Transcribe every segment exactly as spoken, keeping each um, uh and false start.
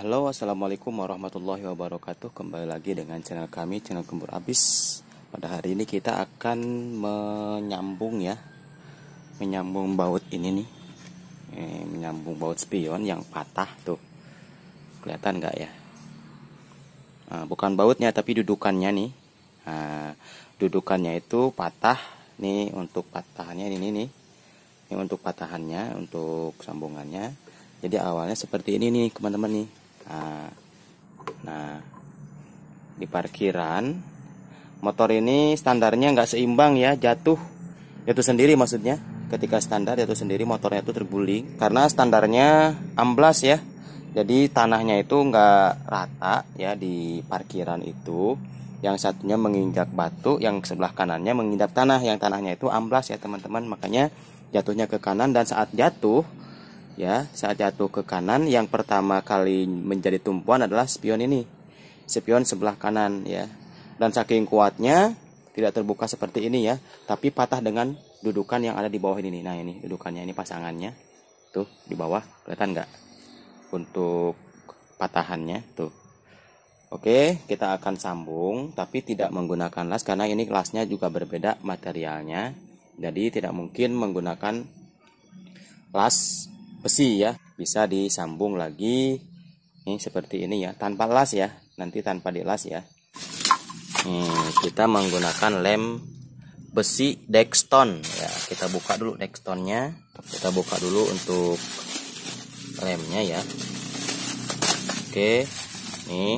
Halo, assalamualaikum warahmatullahi wabarakatuh. Kembali lagi dengan channel kami, channel Gembur Abis. Pada hari ini kita akan menyambung ya, menyambung baut ini nih, eh, menyambung baut spion yang patah tuh. Kelihatan nggak ya? Nah, bukan bautnya tapi dudukannya nih. Nah, dudukannya itu patah nih. Untuk patahannya ini nih, ini untuk patahannya, untuk sambungannya. Jadi awalnya seperti ini nih teman-teman nih. Nah, nah di parkiran motor ini standarnya nggak seimbang ya, jatuh jatuh sendiri maksudnya. Ketika standar jatuh sendiri motornya itu terguling karena standarnya amblas ya. Jadi tanahnya itu nggak rata ya di parkiran itu. Yang satunya menginjak batu, yang sebelah kanannya menginjak tanah, yang tanahnya itu amblas ya teman-teman. Makanya jatuhnya ke kanan, dan saat jatuh ya, saat jatuh ke kanan, yang pertama kali menjadi tumpuan adalah spion ini, spion sebelah kanan ya. Dan saking kuatnya tidak terbuka seperti ini ya, tapi patah dengan dudukan yang ada di bawah ini. Nah ini dudukannya, ini pasangannya tuh di bawah, kelihatan nggak untuk patahannya tuh. Oke, kita akan sambung tapi tidak menggunakan las karena ini lasnya juga berbeda materialnya. Jadi tidak mungkin menggunakan las besi ya, bisa disambung lagi ini seperti ini ya, tanpa las ya, nanti tanpa dilas ya. Nih, kita menggunakan lem besi Dexton ya. Kita buka dulu Dextonnya, kita buka dulu untuk lemnya ya. Oke, nih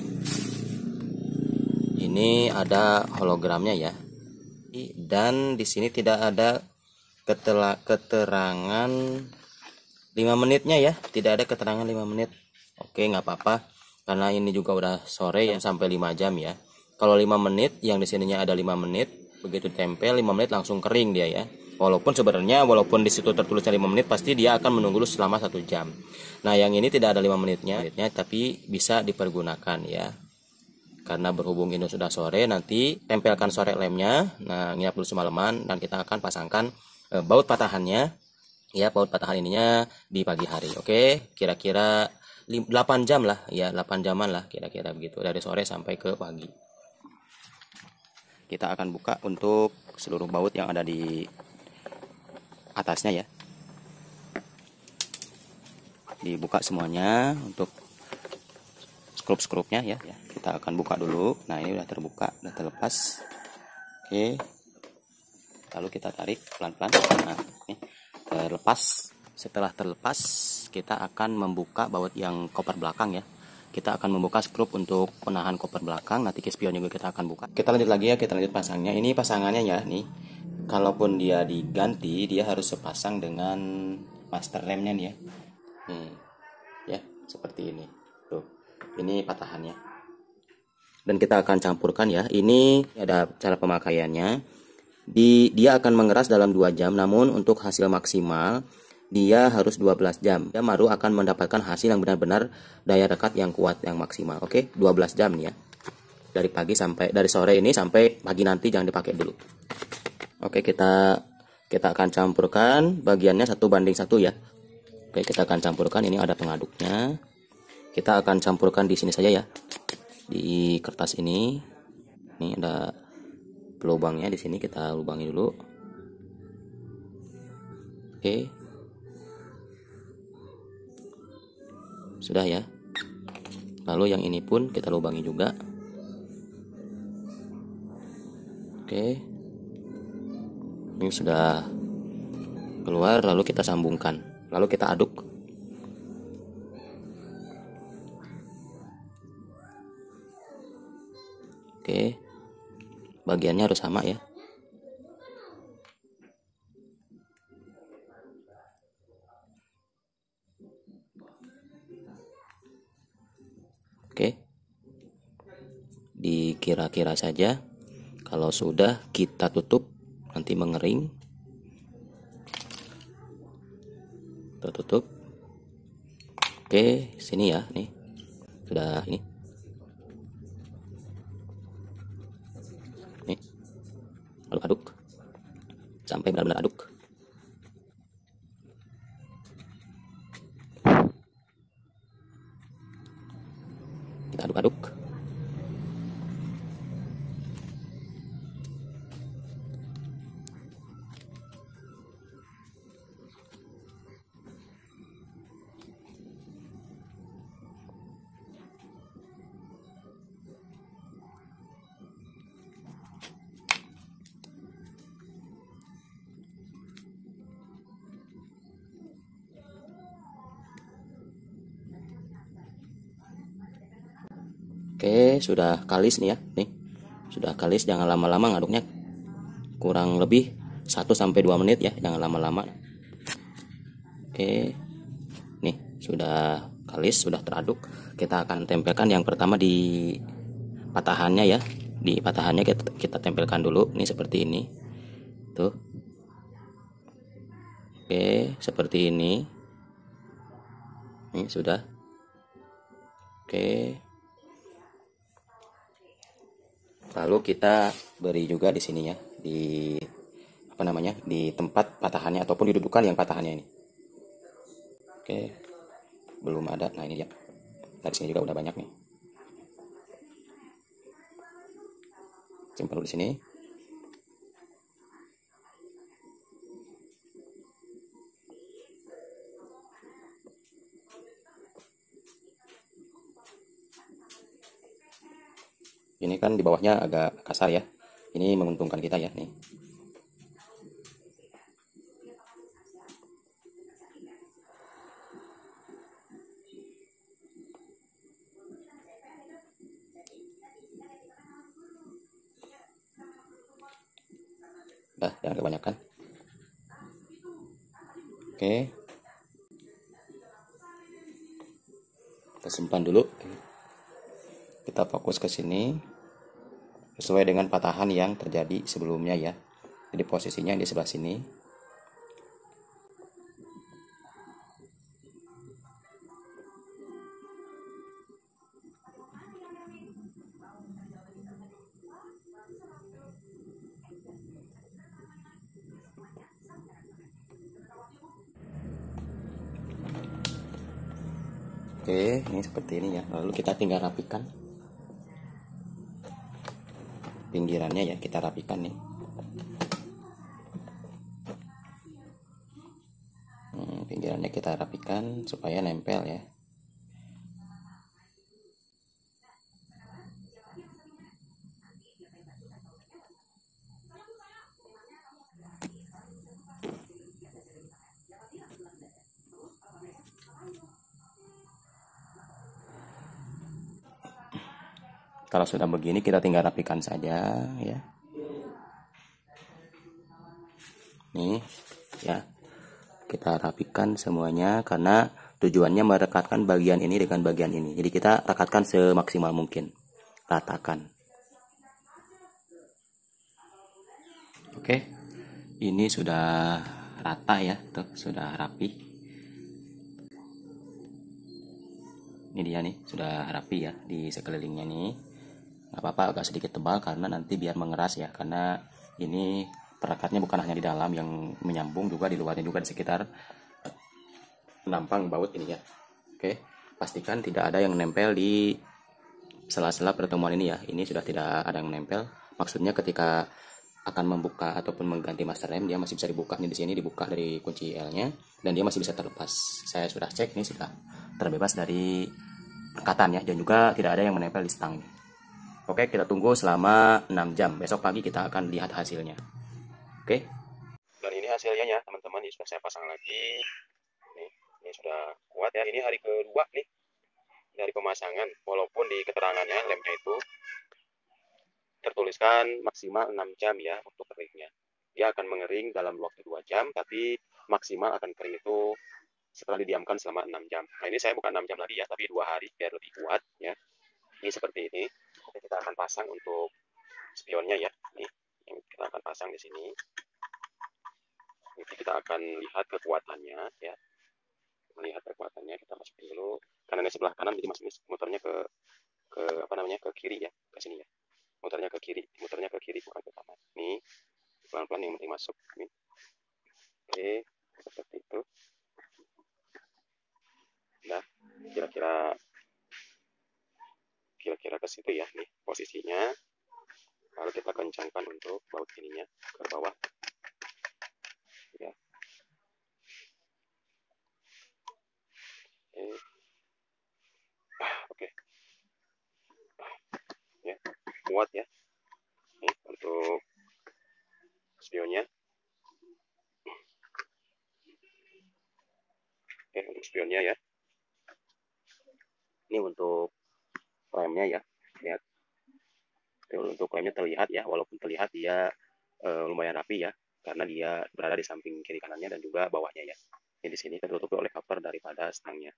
ini ada hologramnya ya, dan di sini tidak ada keterangan lima menitnya ya, tidak ada keterangan lima menit. Oke, nggak apa-apa karena ini juga udah sore yang sampai lima jam ya. Kalau lima menit, yang di sininya ada lima menit, begitu tempel lima menit langsung kering dia ya. Walaupun sebenarnya walaupun di situ tertulisnya lima menit, pasti dia akan menunggu selama satu jam. Nah, yang ini tidak ada lima menitnya, menitnya tapi bisa dipergunakan ya. Karena berhubung ini sudah sore, nanti tempelkan sore lemnya. Nah, nginap dulu semalaman dan kita akan pasangkan e, baut patahannya ya, baut patahan ininya di pagi hari. Oke, kira-kira delapan jam lah ya, delapan jaman lah kira-kira begitu, dari sore sampai ke pagi. Kita akan buka untuk seluruh baut yang ada di atasnya ya, dibuka semuanya untuk skrup-skrupnya ya. Kita akan buka dulu. Nah, ini udah terbuka, udah terlepas. Oke, lalu kita tarik pelan-pelan. Nah, ini terlepas. Setelah terlepas, kita akan membuka baut yang koper belakang ya. Kita akan membuka skrup untuk penahan koper belakang. Nanti spion juga kita akan buka. Kita lanjut lagi ya, kita lanjut pasangnya. Ini pasangannya ya nih. Kalaupun dia diganti, dia harus sepasang dengan master remnya nih ya. Nih, ya seperti ini. Tuh, ini patahannya. Dan kita akan campurkan ya. Ini ada cara pemakaiannya. Di, dia akan mengeras dalam dua jam, namun untuk hasil maksimal dia harus dua belas jam. Dia baru akan mendapatkan hasil yang benar-benar daya rekat yang kuat, yang maksimal. Oke, dua belas jam nih ya. Dari pagi sampai dari sore ini sampai pagi nanti, jangan dipakai dulu. Oke, kita kita akan campurkan bagiannya satu banding satu ya. Oke, kita akan campurkan. Ini ada pengaduknya. Kita akan campurkan di sini saja ya. Di kertas ini. Ini ada pelubangnya di sini, kita lubangi dulu. Oke. Sudah ya. Lalu yang ini pun kita lubangi juga. Oke. Ini sudah keluar, lalu kita sambungkan. Lalu kita aduk. Oke, bagiannya harus sama ya. Oke, dikira-kira saja. Kalau sudah, kita tutup, nanti mengering. Kita tutup. Oke, sini ya, nih sudah ini. Nih, lalu aduk sampai benar-benar aduk. Kita aduk-aduk. Oke, sudah kalis nih ya. Nih, sudah kalis. Jangan lama-lama ngaduknya. Kurang lebih satu sampai dua menit ya, jangan lama-lama. Oke. Nih, sudah kalis, sudah teraduk. Kita akan tempelkan yang pertama di patahannya ya. Di patahannya kita, kita tempelkan dulu. Nih seperti ini. Tuh. Oke, seperti ini. Ini sudah. Oke. Lalu kita beri juga di sini ya, di apa namanya, di tempat patahannya ataupun didudukan yang patahannya ini. Oke, belum ada. Nah ini ya, dari sini juga udah banyak nih. Simpan dulu di sini. Ini kan di bawahnya agak kasar ya. Ini menguntungkan kita ya nih. Dah, jangan kebanyakan. Oke. Kita simpan dulu. Kita fokus ke sini. Sesuai dengan patahan yang terjadi sebelumnya ya. Jadi posisinya di sebelah sini. Oke, ini seperti ini ya. Lalu kita tinggal rapikan pinggirannya ya, kita rapikan nih. Hmm, pinggirannya kita rapikan supaya nempel ya. Kalau sudah begini kita tinggal rapikan saja ya. Nih ya. Kita rapikan semuanya karena tujuannya merekatkan bagian ini dengan bagian ini. Jadi kita rekatkan semaksimal mungkin. Ratakan. Oke. Ini sudah rata ya, tuh sudah rapi. Ini dia nih, sudah rapi ya di sekelilingnya nih. Nggak apa-apa agak sedikit tebal karena nanti biar mengeras ya, karena ini perekatnya bukan hanya di dalam yang menyambung, juga di luarnya juga di sekitar penampang baut ini ya. Oke, pastikan tidak ada yang nempel di sela-sela pertemuan ini ya. Ini sudah tidak ada yang menempel. Maksudnya ketika akan membuka ataupun mengganti master rem, dia masih bisa dibuka nih, di sini dibuka dari kunci L-nya dan dia masih bisa terlepas. Saya sudah cek nih, sudah terbebas dari rekatan ya, dan juga tidak ada yang menempel di stang ini. Oke, kita tunggu selama enam jam. Besok pagi kita akan lihat hasilnya. Oke. Dan ini hasilnya ya, teman-teman. Ini sudah saya pasang lagi. Nih, ini sudah kuat ya. Ini hari kedua nih dari pemasangan. Walaupun di keterangannya lemnya itu tertuliskan maksimal enam jam ya untuk keringnya. Dia akan mengering dalam waktu dua jam, tapi maksimal akan kering itu setelah didiamkan selama enam jam. Nah, ini saya bukan enam jam lagi ya, tapi dua hari biar lebih kuat ya. Ini seperti ini. Oke, kita akan pasang untuk spionnya ya. Nih, yang kita akan pasang di sini. Nanti kita akan lihat kekuatannya ya. Melihat kekuatannya, kita masukin dulu. Karena ini sebelah kanan, jadi masukin muternya ke ke apa namanya, ke kiri ya, ke sini ya. Muternya ke kiri, muternya ke kiri bukan ke kanan. Nih, pelan-pelan yang penting masuk. Nih. Oke, seperti itu. Nah, kira-kira kira-kira ke situ ya, nih posisinya. Lalu kita kencangkan untuk baut ininya ke bawah. Ya. Oke. Ya, muat ya. Nih untuk spionnya. Oke, untuk spionnya ya. Ini untuk remnya ya. Lihat. Untuk remnya terlihat ya, walaupun terlihat dia e, lumayan rapi ya, karena dia berada di samping kiri kanannya dan juga bawahnya ya. Ini di sini tertutupi oleh cover daripada stangnya.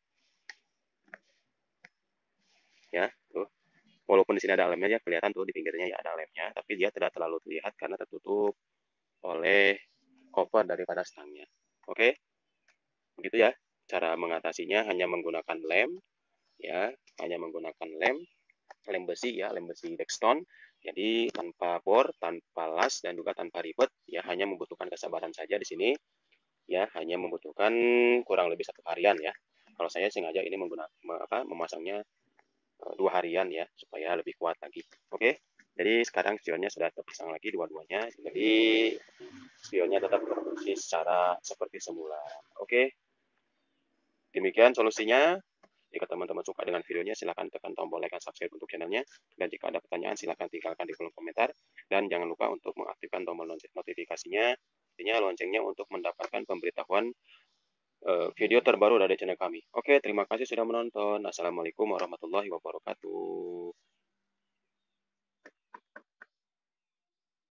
Ya, tuh. Walaupun di sini ada lemnya ya, kelihatan tuh di pinggirnya ya ada lemnya, tapi dia tidak terlalu terlihat karena tertutup oleh cover daripada stangnya. Oke, begitu ya. Cara mengatasinya hanya menggunakan lem, ya, hanya menggunakan lem, lem besi ya, lem besi Dexton. Jadi tanpa bor, tanpa las, dan juga tanpa ribet, ya hanya membutuhkan kesabaran saja di sini, ya hanya membutuhkan kurang lebih satu harian ya. Kalau saya sengaja ini menggunakan apa, memasangnya dua harian ya, supaya lebih kuat lagi. Oke, jadi sekarang spionnya sudah terpasang lagi dua-duanya, jadi spionnya tetap berfungsi secara seperti semula. Oke, demikian solusinya. Jika teman-teman suka dengan videonya, silahkan tekan tombol like dan subscribe untuk channelnya. Dan jika ada pertanyaan, silahkan tinggalkan di kolom komentar. Dan jangan lupa untuk mengaktifkan tombol notifikasinya, artinya loncengnya untuk mendapatkan pemberitahuan uh, video terbaru dari channel kami. Oke, terima kasih sudah menonton. Assalamualaikum warahmatullahi wabarakatuh.